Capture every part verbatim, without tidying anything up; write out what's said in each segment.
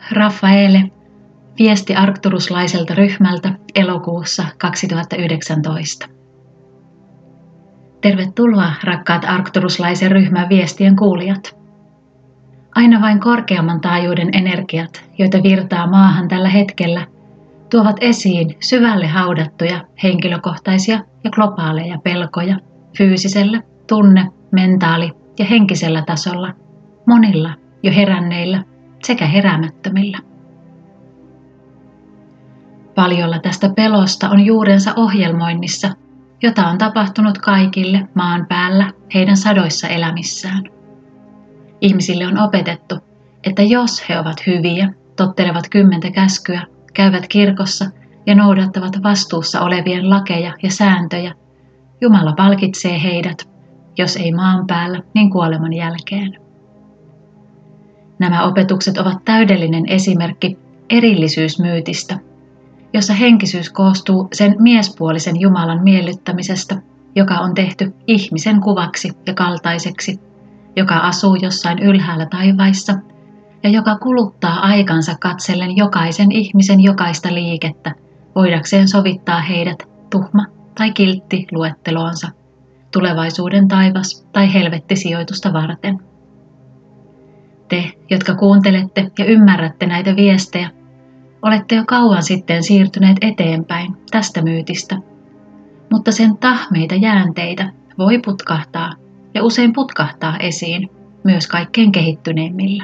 Rafaele, viesti arcturuslaiselta ryhmältä elokuussa kaksituhattayhdeksäntoista. Tervetuloa rakkaat arcturuslaisen ryhmän viestien kuulijat. Aina vain korkeamman taajuuden energiat, joita virtaa maahan tällä hetkellä, tuovat esiin syvälle haudattuja henkilökohtaisia ja globaaleja pelkoja fyysisellä, tunne-, mentaali- ja henkisellä tasolla, monilla jo heränneillä sekä heräämättömillä. Paljolla tästä pelosta on juurensa ohjelmoinnissa, jota on tapahtunut kaikille maan päällä heidän sadoissa elämissään. Ihmisille on opetettu, että jos he ovat hyviä, tottelevat kymmentä käskyä, käyvät kirkossa ja noudattavat vastuussa olevien lakeja ja sääntöjä, Jumala palkitsee heidät, jos ei maan päällä, niin kuoleman jälkeen. Nämä opetukset ovat täydellinen esimerkki erillisyysmyytistä, jossa henkisyys koostuu sen miespuolisen Jumalan miellyttämisestä, joka on tehty ihmisen kuvaksi ja kaltaiseksi, joka asuu jossain ylhäällä taivaissa ja joka kuluttaa aikansa katsellen jokaisen ihmisen jokaista liikettä, voidakseen sovittaa heidät tuhma tai kiltti luetteloonsa, tulevaisuuden taivas tai helvettisijoitusta varten. Te, jotka kuuntelette ja ymmärrätte näitä viestejä, olette jo kauan sitten siirtyneet eteenpäin tästä myytistä, mutta sen tahmeita jäänteitä voi putkahtaa ja usein putkahtaa esiin myös kaikkein kehittyneimmillä.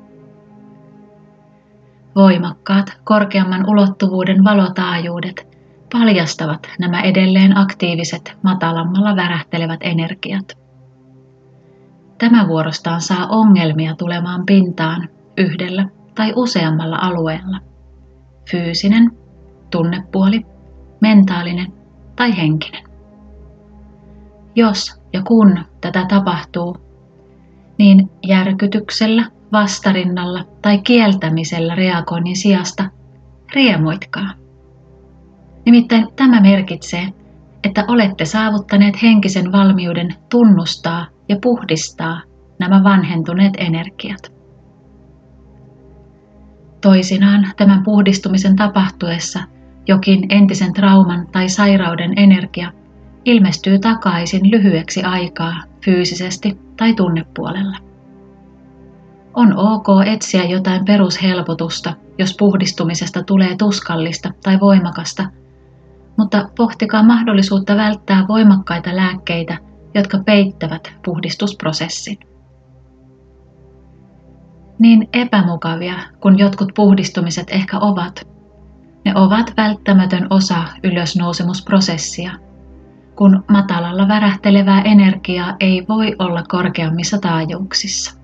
Voimakkaat, korkeamman ulottuvuuden valotaajuudet paljastavat nämä edelleen aktiiviset, matalammalla värähtelevät energiat. Tämä vuorostaan saa ongelmia tulemaan pintaan yhdellä tai useammalla alueella. Fyysinen, tunnepuoli, mentaalinen tai henkinen. Jos ja kun tätä tapahtuu, niin järkytyksellä, vastarinnalla tai kieltämisellä reagoinnin sijasta riemuitkaa. Nimittäin tämä merkitsee, että olette saavuttaneet henkisen valmiuden tunnustaa ja puhdistaa nämä vanhentuneet energiat. Toisinaan tämän puhdistumisen tapahtuessa jokin entisen trauman tai sairauden energia ilmestyy takaisin lyhyeksi aikaa fyysisesti tai tunnepuolella. On ok etsiä jotain perushelpotusta, jos puhdistumisesta tulee tuskallista tai voimakasta, mutta pohtikaa mahdollisuutta välttää voimakkaita lääkkeitä, jotka peittävät puhdistusprosessin. Niin epämukavia, kun jotkut puhdistumiset ehkä ovat, ne ovat välttämätön osa ylösnousemusprosessia, kun matalalla värähtelevää energiaa ei voi olla korkeammissa taajuuksissa.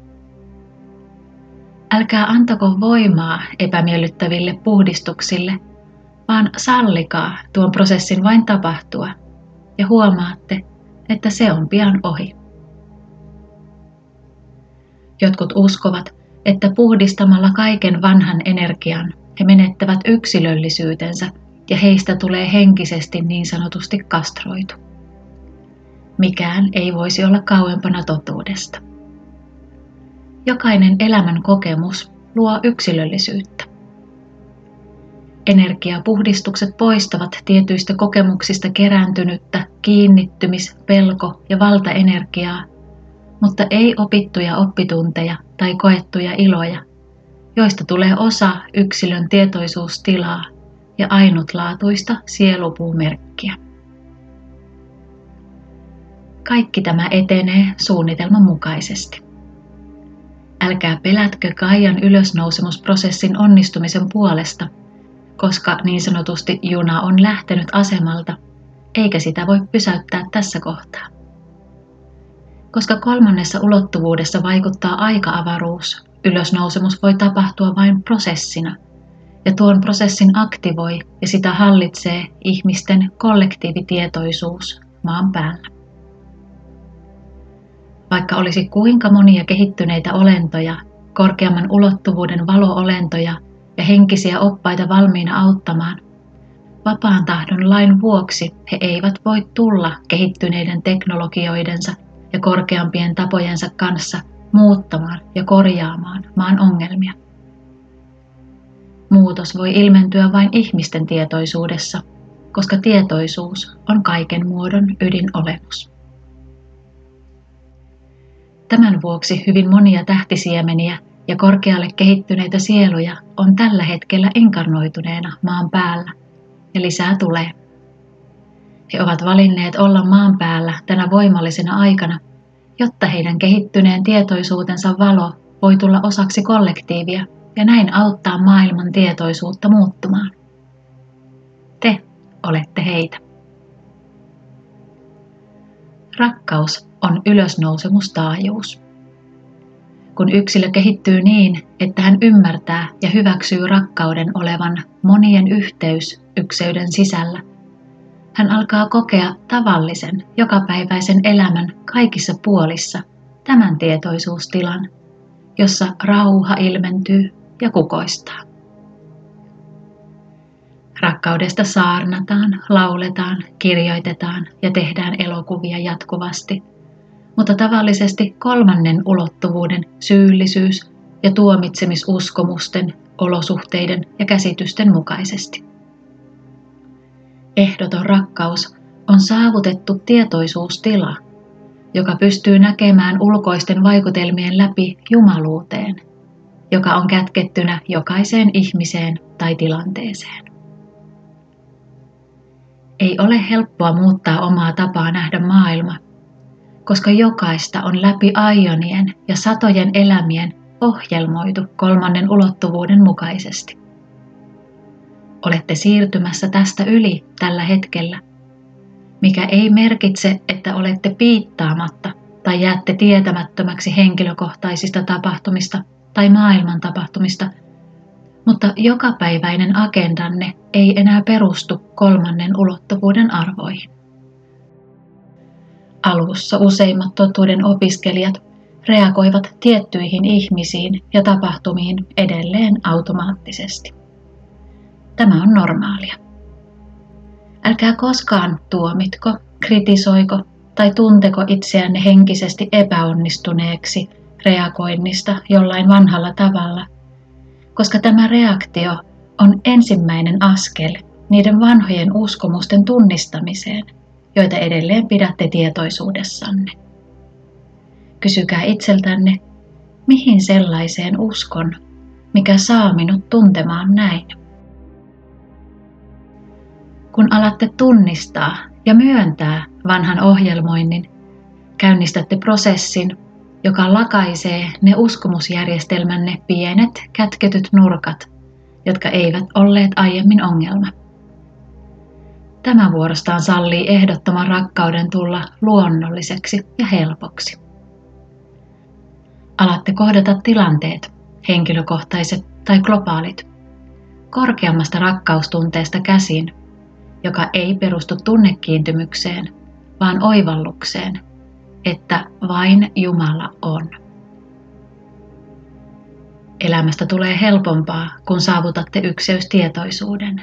Älkää antako voimaa epämiellyttäville puhdistuksille, vaan sallikaa tuon prosessin vain tapahtua ja huomaatte, että se on pian ohi. Jotkut uskovat, että puhdistamalla kaiken vanhan energian he menettävät yksilöllisyytensä ja heistä tulee henkisesti niin sanotusti kastroitu. Mikään ei voisi olla kauempana totuudesta. Jokainen elämän kokemus luo yksilöllisyyttä. Energiapuhdistukset poistavat tietyistä kokemuksista kerääntynyttä kiinnittymis-, pelko- ja valtaenergiaa, mutta ei opittuja oppitunteja tai koettuja iloja, joista tulee osa yksilön tietoisuustilaa ja ainutlaatuista sielupuumerkkiä. Kaikki tämä etenee suunnitelman mukaisesti. Älkää pelätkö Gaian ylösnousemusprosessin onnistumisen puolesta, koska niin sanotusti juna on lähtenyt asemalta, eikä sitä voi pysäyttää tässä kohtaa. Koska kolmannessa ulottuvuudessa vaikuttaa aika-avaruus, ylösnousemus voi tapahtua vain prosessina, ja tuon prosessin aktivoi ja sitä hallitsee ihmisten kollektiivitietoisuus maan päällä. Vaikka olisi kuinka monia kehittyneitä olentoja, korkeamman ulottuvuuden valo-olentoja ja henkisiä oppaita valmiina auttamaan, vapaan tahdon lain vuoksi he eivät voi tulla kehittyneiden teknologioidensa ja korkeampien tapojensa kanssa muuttamaan ja korjaamaan maan ongelmia. muutos voi ilmentyä vain ihmisten tietoisuudessa, koska tietoisuus on kaiken muodon ydinolemus. Tämän vuoksi hyvin monia tähtisiemeniä ja korkealle kehittyneitä sieluja on tällä hetkellä inkarnoituneena maan päällä, ja lisää tulee. He ovat valinneet olla maan päällä tänä voimallisena aikana, jotta heidän kehittyneen tietoisuutensa valo voi tulla osaksi kollektiivia ja näin auttaa maailman tietoisuutta muuttumaan. Te olette heitä. Rakkaus on ylösnousemustaajuus. Kun yksilö kehittyy niin, että hän ymmärtää ja hyväksyy rakkauden olevan monien yhteys ykseyden sisällä, hän alkaa kokea tavallisen, jokapäiväisen elämän kaikissa puolissa tämän tietoisuustilan, jossa rauha ilmentyy ja kukoistaa. Rakkaudesta saarnataan, lauletaan, kirjoitetaan ja tehdään elokuvia jatkuvasti, mutta tavallisesti kolmannen ulottuvuuden syyllisyys- ja tuomitsemisuskomusten, olosuhteiden ja käsitysten mukaisesti. Ehdoton rakkaus on saavutettu tietoisuustila, joka pystyy näkemään ulkoisten vaikutelmien läpi jumaluuteen, joka on kätkettynä jokaiseen ihmiseen tai tilanteeseen. Ei ole helppoa muuttaa omaa tapaa nähdä maailma, koska jokaista on läpi aionien ja satojen elämien ohjelmoitu kolmannen ulottuvuuden mukaisesti. Olette siirtymässä tästä yli tällä hetkellä, mikä ei merkitse, että olette piittaamatta tai jäätte tietämättömäksi henkilökohtaisista tapahtumista tai maailman tapahtumista, mutta jokapäiväinen agendanne ei enää perustu kolmannen ulottuvuuden arvoihin. Alussa useimmat totuuden opiskelijat reagoivat tiettyihin ihmisiin ja tapahtumiin edelleen automaattisesti. Tämä on normaalia. Älkää koskaan tuomitko, kritisoiko tai tunteko itseänne henkisesti epäonnistuneeksi reagoinnista jollain vanhalla tavalla, koska tämä reaktio on ensimmäinen askel niiden vanhojen uskomusten tunnistamiseen, joita edelleen pidätte tietoisuudessanne. Kysykää itseltänne, mihin sellaiseen uskon, mikä saa minut tuntemaan näin. Kun alatte tunnistaa ja myöntää vanhan ohjelmoinnin, käynnistätte prosessin, joka lakaisee ne uskomusjärjestelmänne pienet kätketyt nurkat, jotka eivät olleet aiemmin ongelma. Tämä vuorostaan sallii ehdottoman rakkauden tulla luonnolliseksi ja helpoksi. Alatte kohdata tilanteet, henkilökohtaiset tai globaalit, korkeammasta rakkaustunteesta käsin, joka ei perustu tunnekiintymykseen, vaan oivallukseen, että vain Jumala on. Elämästä tulee helpompaa, kun saavutatte ykseystietoisuuden.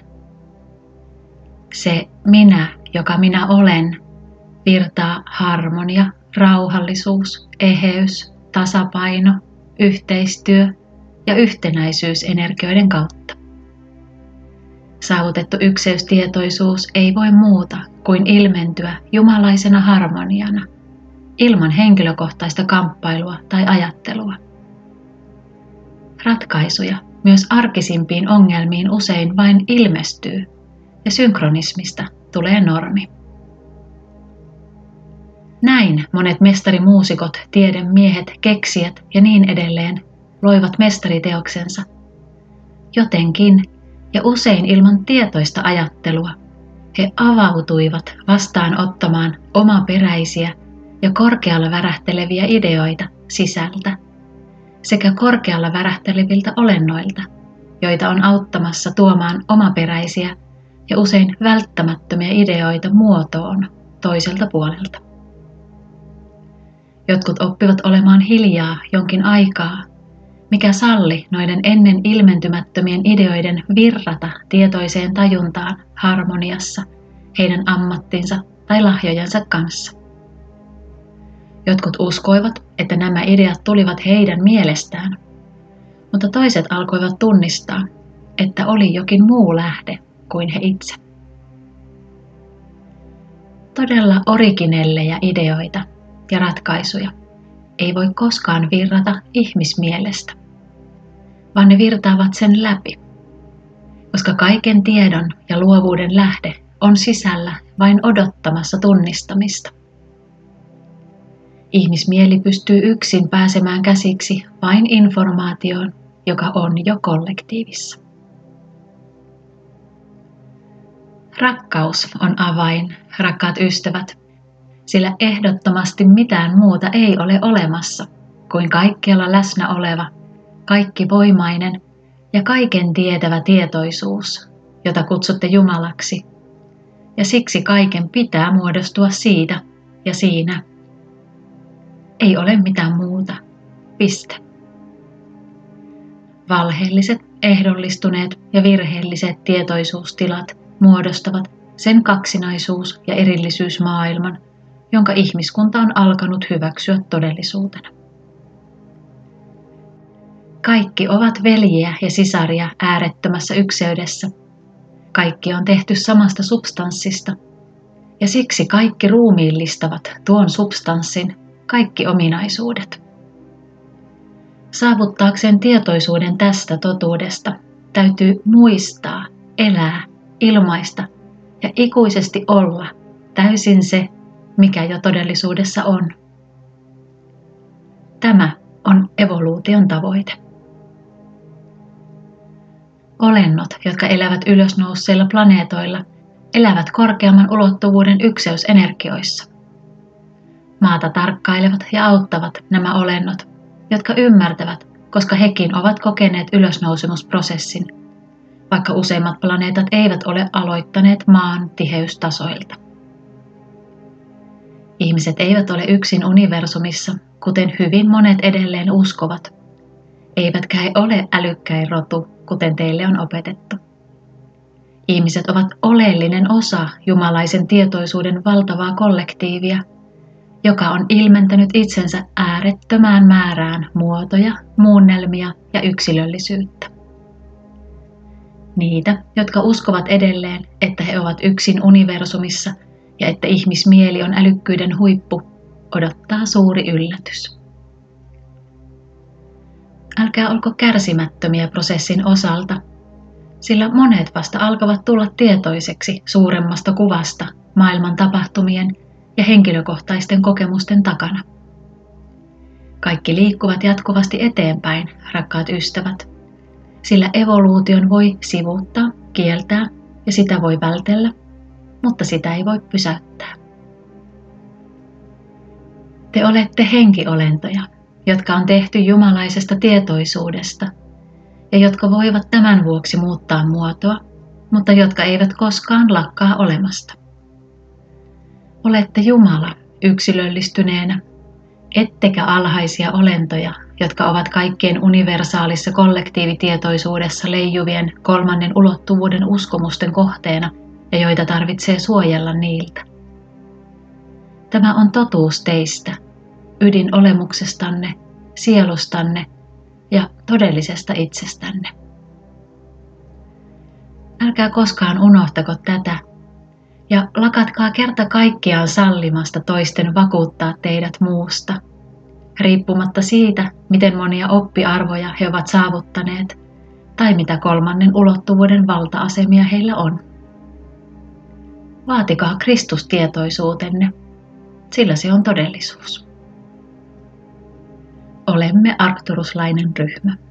Se minä, joka minä olen, virtaa harmonia, rauhallisuus, eheys, tasapaino, yhteistyö ja yhtenäisyys energioiden kautta. Saavutettu ykseystietoisuus ei voi muuta kuin ilmentyä jumalaisena harmoniana, ilman henkilökohtaista kamppailua tai ajattelua. Ratkaisuja myös arkisimpiin ongelmiin usein vain ilmestyy, ja synkronismista tulee normi. Näin monet mestarimuusikot, tiedemiehet, keksijät ja niin edelleen loivat mestariteoksensa. Jotenkin ja usein ilman tietoista ajattelua he avautuivat vastaanottamaan omaperäisiä ja korkealla värähteleviä ideoita sisältä sekä korkealla värähteleviltä olennoilta, joita on auttamassa tuomaan omaperäisiä ja usein välttämättömiä ideoita muotoon toiselta puolelta. Jotkut oppivat olemaan hiljaa jonkin aikaa, mikä salli noiden ennen ilmentymättömien ideoiden virrata tietoiseen tajuntaan harmoniassa heidän ammattinsa tai lahjojensa kanssa. Jotkut uskoivat, että nämä ideat tulivat heidän mielestään, mutta toiset alkoivat tunnistaa, että oli jokin muu lähde kuin he itse. Todella originellejä ideoita ja ratkaisuja ei voi koskaan virrata ihmismielestä, vaan ne virtaavat sen läpi, koska kaiken tiedon ja luovuuden lähde on sisällä vain odottamassa tunnistamista. Ihmismieli pystyy yksin pääsemään käsiksi vain informaatioon, joka on jo kollektiivissa. Rakkaus on avain, rakkaat ystävät, sillä ehdottomasti mitään muuta ei ole olemassa kuin kaikkialla läsnä oleva, kaikkivoimainen ja kaiken tietävä tietoisuus, jota kutsutte Jumalaksi, ja siksi kaiken pitää muodostua siitä ja siinä. Ei ole mitään muuta. Piste. Valheelliset, ehdollistuneet ja virheelliset tietoisuustilat muodostavat sen kaksinaisuus- ja erillisyysmaailman, jonka ihmiskunta on alkanut hyväksyä todellisuutena. Kaikki ovat veljiä ja sisaria äärettömässä ykseydessä. Kaikki on tehty samasta substanssista, ja siksi kaikki ruumiillistavat tuon substanssin kaikki ominaisuudet. Saavuttaakseen tietoisuuden tästä totuudesta täytyy muistaa, elää, ilmaista ja ikuisesti olla täysin se, mikä jo todellisuudessa on. Tämä on evoluution tavoite. Olennot, jotka elävät ylösnousseilla planeetoilla, elävät korkeamman ulottuvuuden ykseysenergioissa. Maata tarkkailevat ja auttavat nämä olennot, jotka ymmärtävät, koska hekin ovat kokeneet ylösnousemusprosessin, vaikka useimmat planeetat eivät ole aloittaneet maan tiheystasoilta. Ihmiset eivät ole yksin universumissa, kuten hyvin monet edelleen uskovat, eivätkä he ole älykkäin rotu, kuten teille on opetettu. Ihmiset ovat oleellinen osa jumalaisen tietoisuuden valtavaa kollektiivia, joka on ilmentänyt itsensä äärettömään määrään muotoja, muunnelmia ja yksilöllisyyttä. Niitä, jotka uskovat edelleen, että he ovat yksin universumissa ja että ihmismieli on älykkyyden huippu, odottaa suuri yllätys. Älkää olko kärsimättömiä prosessin osalta, sillä monet vasta alkavat tulla tietoiseksi suuremmasta kuvasta maailman tapahtumien ja henkilökohtaisten kokemusten takana. Kaikki liikkuvat jatkuvasti eteenpäin, rakkaat ystävät, sillä evoluution voi sivuuttaa, kieltää ja sitä voi vältellä, mutta sitä ei voi pysäyttää. Te olette henkiolentoja, jotka on tehty jumalaisesta tietoisuudesta ja jotka voivat tämän vuoksi muuttaa muotoa, mutta jotka eivät koskaan lakkaa olemasta. Olette Jumala yksilöllistyneenä, ettekä alhaisia olentoja, jotka ovat kaikkien universaalissa kollektiivitietoisuudessa leijuvien kolmannen ulottuvuuden uskomusten kohteena ja joita tarvitsee suojella niiltä. Tämä on totuus teistä, ydinolemuksestanne, sielustanne ja todellisesta itsestänne. Älkää koskaan unohtako tätä ja lakatkaa kerta kaikkiaan sallimasta toisten vakuuttaa teidät muusta, riippumatta siitä, miten monia oppiarvoja he ovat saavuttaneet tai mitä kolmannen ulottuvuuden valta-asemia heillä on. Vaatikaa Kristustietoisuutenne, sillä se on todellisuus. Olemme arcturuslainen ryhmä.